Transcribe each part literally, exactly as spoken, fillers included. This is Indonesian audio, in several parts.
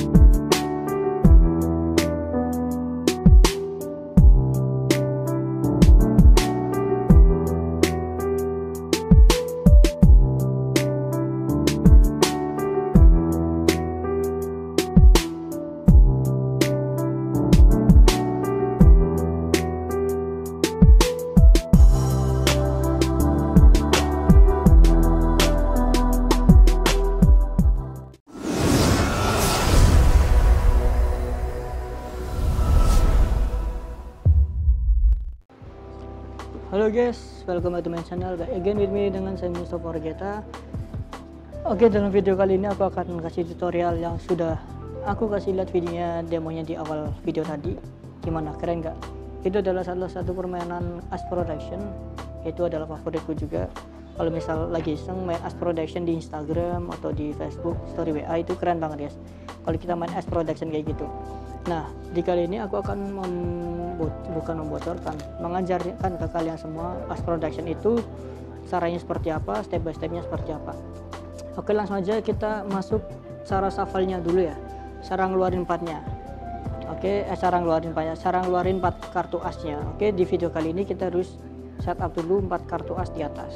Halo guys, welcome back to my channel. Back again with me dengan saya Mustafa Regeta. Oke, dalam video kali ini aku akan kasih tutorial yang sudah aku kasih lihat videonya, demonya di awal video tadi. Gimana, keren nggak? Itu adalah salah satu permainan Ash Production. Itu adalah favoritku juga. Kalau misal lagi iseng main Ash Production di Instagram atau di Facebook Story W A, itu keren banget guys. Kalau kita main Ash Production kayak gitu. Nah, di kali ini aku akan membuat, bukan membocorkan, mengajarkan ke kalian semua Ash Production itu caranya seperti apa, step by stepnya seperti apa. Oke, langsung aja kita masuk cara shuffle-nya dulu ya, cara ngeluarin empatnya. Oke, eh, cara ngeluarin empatnya, cara ngeluarin empat kartu asnya. Oke, di video kali ini kita harus setup dulu empat kartu as di atas.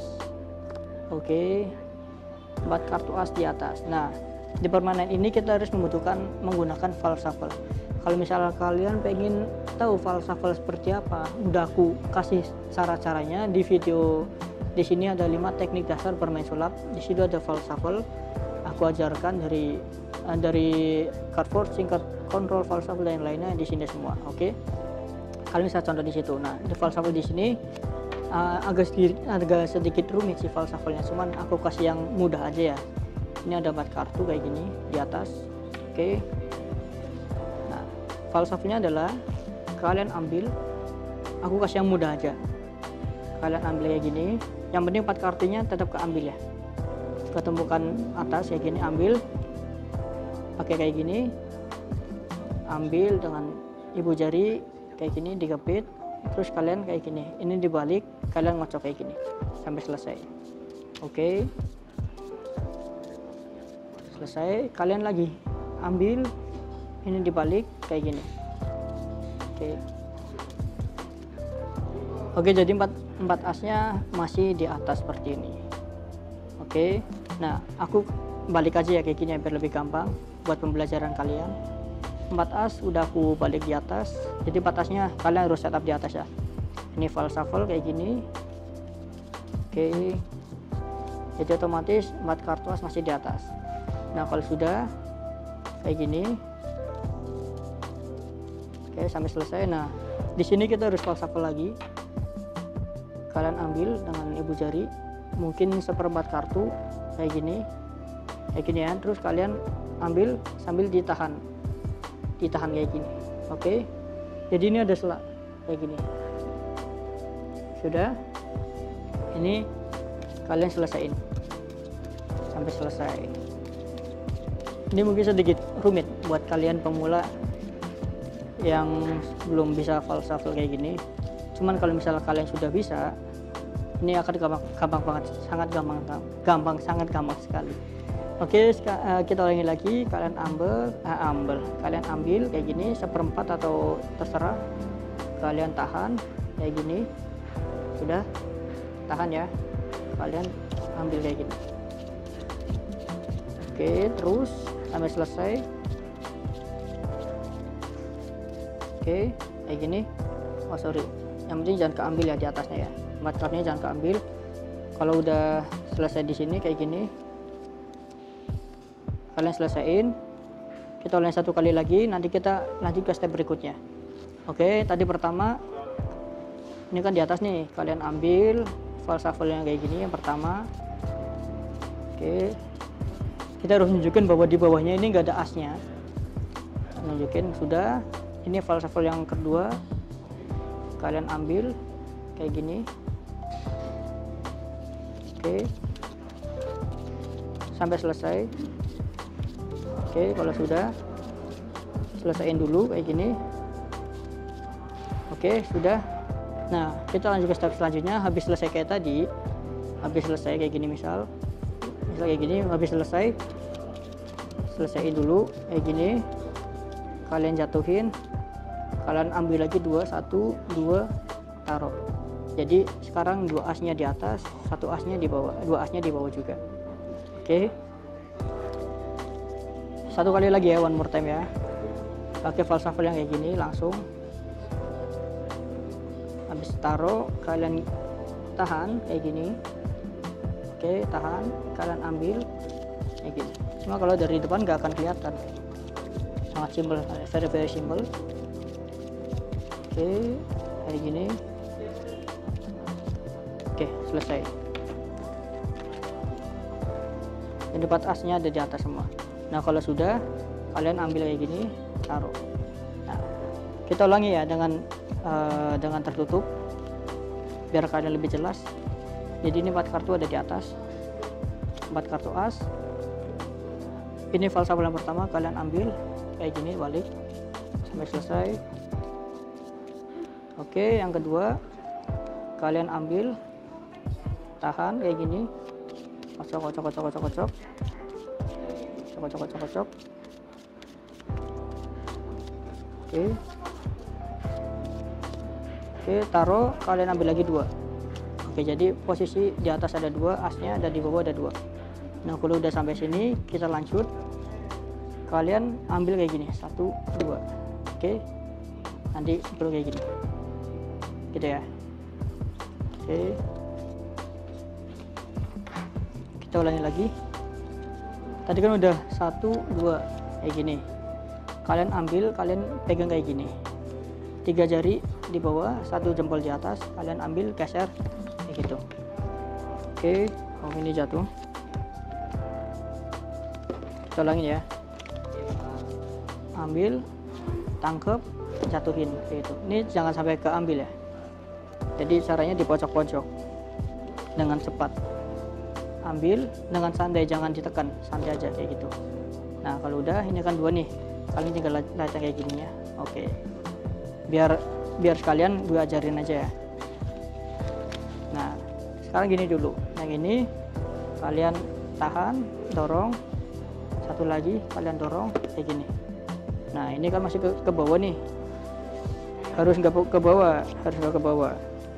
Oke, empat kartu as di atas. Nah, di permainan ini kita harus membutuhkan menggunakan Valshuffle. Kalau misalnya kalian pengen tahu Valshuffle seperti apa, udah aku kasih cara-caranya di video. Di sini ada lima teknik dasar bermain sulap. Di situ ada Valshuffle. Aku ajarkan dari dari card forcing, card control, Valshuffle dan lainnya di sini semua. Oke. Kalian bisa contoh di situ. Nah, di Valshuffle di sini uh, agak sedikit agak sedikit rumit sih Valshuffle-nya. Cuman aku kasih yang mudah aja ya. Ini ada empat kartu kayak gini di atas. Oke. Valshuffle-nya adalah kalian ambil, aku kasih yang mudah aja, kalian ambil kayak gini, yang penting empat kartunya tetap keambil ya, ketemukan atas kayak gini, ambil pakai kayak gini, ambil dengan ibu jari kayak gini, digepit, terus kalian kayak gini, ini dibalik, kalian ngocok kayak gini sampai selesai. Oke, selesai, kalian lagi ambil, ini dibalik kayak gini. Oke. Oke, jadi empat empat asnya masih di atas seperti ini. Oke. Nah, aku balik aja ya kayak gini biar lebih gampang buat pembelajaran kalian. Empat as udah aku balik di atas. Jadi empat asnya kalian harus setup di atas ya. Ini Valshuffle kayak gini. Oke. Jadi otomatis empat kartu as masih di atas. Nah, kalau sudah kayak gini, oke, sampai selesai. Nah, di sini kita harus Valshuffle lagi. Kalian ambil dengan ibu jari, mungkin seperempat kartu kayak gini, kayak gini ya. Terus kalian ambil sambil ditahan, ditahan kayak gini. Oke, jadi ini ada selak kayak gini. Sudah, ini kalian selesaiin sampai selesai. Ini mungkin sedikit rumit buat kalian pemula yang belum bisa Valshuffle kayak gini. Cuman kalau misalnya kalian sudah bisa, ini akan gampang, gampang banget, sangat gampang, gampang, sangat gampang sekali. Oke, kita ulangi lagi. Kalian ambil, eh, ambil, kalian ambil kayak gini seperempat atau terserah. Kalian tahan kayak gini, sudah tahan ya. Kalian ambil kayak gini. Oke, terus sampai selesai. Oke, kayak gini. Oh sorry, yang penting jangan keambil ya di atasnya ya. Empat kartunya jangan keambil. Kalau udah selesai di sini kayak gini, kalian selesaiin. Kita ulangi satu kali lagi. Nanti kita lanjut ke step berikutnya. Oke, tadi pertama ini kan di atas nih. Kalian ambil Valshuffle-nya kayak gini yang pertama. Oke, kita harus nunjukin bahwa di bawahnya ini nggak ada asnya. Nunjukin sudah. Ini Valshuffle yang kedua, kalian ambil kayak gini. Oke, sampai selesai. Oke, kalau sudah, selesaiin dulu kayak gini. Oke, sudah. Nah, kita lanjut ke step selanjutnya. Habis selesai kayak tadi, habis selesai kayak gini misal, misal kayak gini, habis selesai, selesaiin dulu kayak gini. kalian jatuhin, kalian ambil lagi dua, satu, dua, taruh. Jadi sekarang dua asnya di atas, satu asnya di bawah, dua asnya di bawah juga. Oke, satu kali lagi ya, one more time ya, pakai falsafel yang kayak gini. Langsung habis taruh, kalian tahan kayak gini. Oke, tahan, kalian ambil kayak gini. Cuma kalau dari depan nggak akan kelihatan, sangat simple, very very simple. Oke, kayak gini. Oke, selesai. Yang dapat asnya ada di atas semua. Nah, kalau sudah, kalian ambil kayak gini, taruh. Nah, kita ulangi ya dengan uh, dengan tertutup biar kalian lebih jelas. Jadi ini empat kartu ada di atas, empat kartu as. Ini falsafel yang pertama, kalian ambil kayak gini, balik sampai selesai. Oke, yang kedua, kalian ambil, tahan kayak gini, kocok kocok kocok kocok kocok kocok kocok kocok. Oke, oke, taruh, kalian ambil lagi dua. Oke, jadi posisi di atas ada dua, asnya ada di bawah ada dua. Nah, kalau udah sampai sini kita lanjut, kalian ambil kayak gini, satu, dua. Oke, nanti perlu kayak gini gitu ya. Oke, kita ulangi lagi. Tadi kan udah satu, dua kayak gini, kalian ambil, kalian pegang kayak gini, tiga jari di bawah, satu jempol di atas, kalian ambil, geser kayak gitu. Oke, oh ini jatuh. Kita ulangi ya, ambil, tangkep, jatuhin kayak gitu. Ini jangan sampai keambil ya, jadi caranya di pojok-pojok dengan cepat. Ambil dengan santai, jangan ditekan, santai aja kayak gitu. Nah, kalau udah, ini kan dua nih, kalian tinggal lacak kayak gini ya. Oke, biar biar sekalian gue ajarin aja ya. Nah, sekarang gini dulu, yang ini kalian tahan, dorong, satu lagi kalian dorong kayak gini. Nah, ini kan masih ke, ke bawah nih, harus nggak ke bawah, harus nggak ke bawah.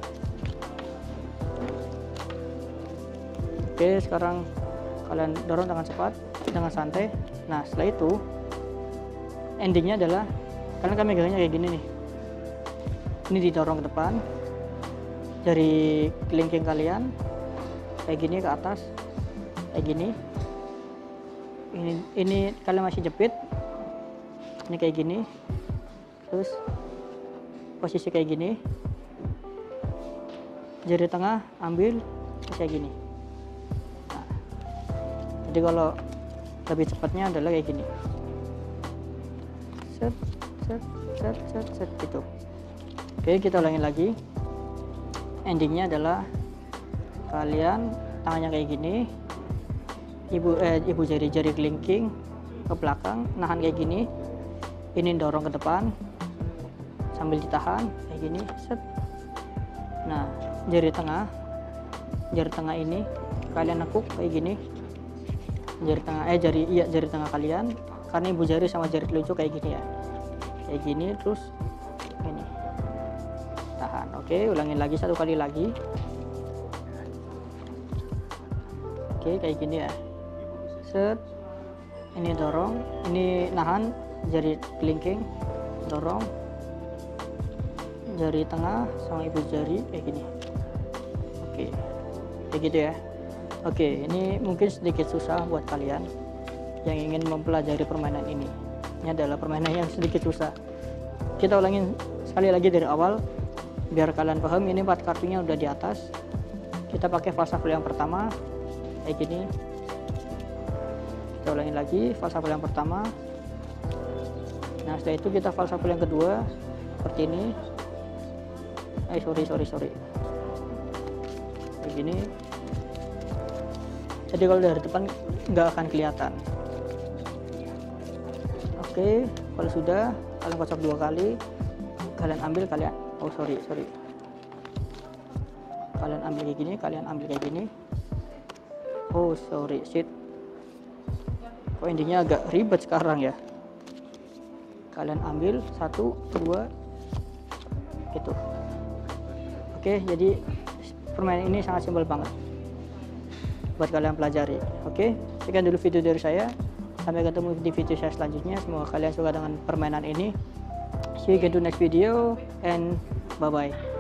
Oke, sekarang kalian dorong dengan cepat, dengan santai. Nah, setelah itu endingnya adalah kalian kan megangnya kayak gini nih, ini didorong ke depan dari kelingking kalian kayak gini ke atas, kayak gini. Ini ini kalian masih jepit, ini kayak gini, terus posisi kayak gini, jari tengah ambil kayak gini. Jadi kalau lebih cepatnya adalah kayak gini, set set set set set gitu. Oke, kita ulangi lagi. Endingnya adalah kalian tangannya kayak gini, ibu eh, ibu jari jari kelingking ke belakang, nahan kayak gini, ini dorong ke depan sambil ditahan kayak gini, set. Nah, jari tengah jari tengah ini kalian nekuk kayak gini, jari tengah eh jari iya jari tengah kalian, karena ibu jari sama jari telunjuk kayak gini ya, kayak gini, terus ini tahan. Oke, ulangin lagi satu kali lagi. Oke, kayak gini ya, set. Ini dorong, ini nahan jari kelingking, dorong jari tengah sama ibu jari kayak gini. Oke, kayak gitu ya. Oke, ini mungkin sedikit susah buat kalian yang ingin mempelajari permainan ini. Ini adalah permainan yang sedikit susah. Kita ulangin sekali lagi dari awal biar kalian paham. Ini empat kartunya udah di atas. Kita pakai falsafel yang pertama kayak gini. Kita ulangin lagi falsafel yang pertama. Nah, setelah itu kita falsafel yang kedua seperti ini. Eh sorry sorry sorry. Kayak gini. Jadi kalau dari depan nggak akan kelihatan. Oke, kalau sudah kalian kocok dua kali, kalian ambil, kalian oh sorry sorry kalian ambil kayak gini, kalian ambil kayak gini. Oh sorry shit, kok endingnya agak ribet sekarang ya. kalian ambil satu dua gitu. Oke, jadi permainan ini sangat simpel banget buat kalian pelajari. Oke, sekian dulu video dari saya, sampai ketemu di video saya selanjutnya. Semoga kalian suka dengan permainan ini. See you again to next video and bye bye.